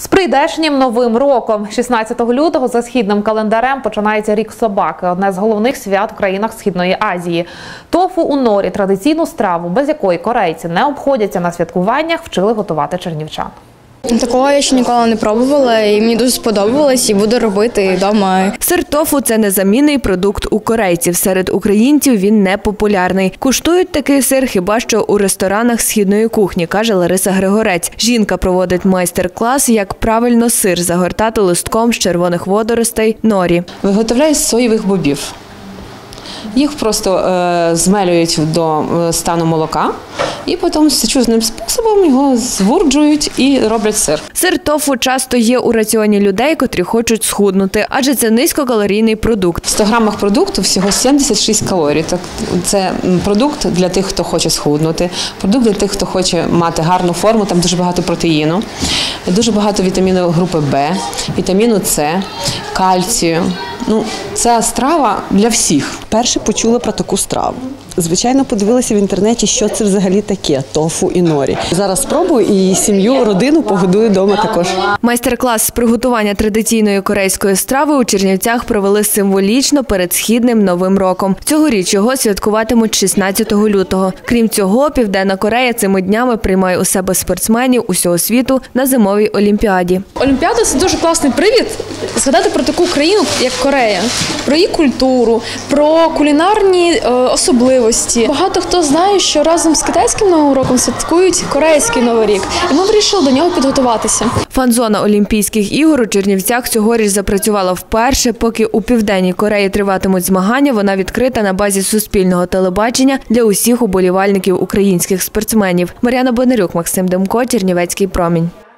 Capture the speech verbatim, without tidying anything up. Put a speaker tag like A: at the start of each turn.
A: З прийдешнім Новим роком. шістнадцятого лютого за східним календарем починається Рік собаки – одне з головних свят в країнах Східної Азії. Тофу у норі – традиційну страву, без якої корейці не обходяться на святкуваннях, вчили готувати чернівчан.
B: Такого я ще ніколи не пробувала, і мені дуже сподобалось, і буду робити вдома.
C: Сир тофу – це незамінний продукт у корейців. Серед українців він не популярний. Куштують такий сир хіба що у ресторанах східної кухні, каже Лариса Григорець. Жінка проводить майстер-клас, як правильно сир загортати листком з червоних водоростей норі.
D: Виготовляють з соєвих бобів. Їх просто е, змелюють до стану молока і потім сечужним способом його звурджують і роблять сир.
C: Сир тофу часто є у раціоні людей, котрі хочуть схуднути, адже це низькокалорійний продукт.
D: В сто грамах продукту всього сімдесят шість калорій. Це продукт для тих, хто хоче схуднути, продукт для тих, хто хоче мати гарну форму, там дуже багато протеїну, дуже багато вітаміну групи Б, вітаміну С, кальцію. Ну, ця страва для всіх.
E: Перше почула про таку страву. Звичайно, подивилася в інтернеті, що це взагалі таке – тофу і норі. Зараз спробую і сім'ю, родину погодую вдома також.
C: Майстер-клас з приготування традиційної корейської страви у Чернівцях провели символічно перед східним Новим роком. Цьогоріч його святкуватимуть шістнадцятого лютого. Крім цього, Південна Корея цими днями приймає у себе спортсменів усього світу на зимовій олімпіаді.
B: Олімпіада – це дуже класний привід згадати про таку країну, як Корея, про її культуру, про кулінарні е, особливості. Багато хто знає, що разом з китайським Новим роком святкують корейський Новий рік. І ми вирішили до нього підготуватися.
C: Фан-зона Олімпійських ігор у Чернівцях цьогоріч запрацювала вперше. Поки у Південній Кореї триватимуть змагання, вона відкрита на базі суспільного телебачення для усіх уболівальників українських спортсменів. Мар'яна Бондарюк, Максим Демко, Чернівецький промінь.